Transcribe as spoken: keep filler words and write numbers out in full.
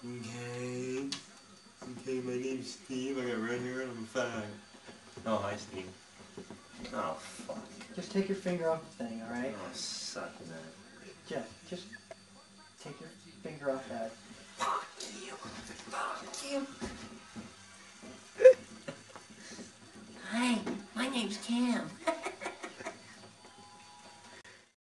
Okay. Okay, my name's Steve. I got red hair and I'm a fag. Oh, hi, Steve. Oh, fuck. Just take your finger off the thing, alright? Oh, suck that. Jeff, just take your finger off that. Fuck you. Fuck you. Hi, my name's Cam.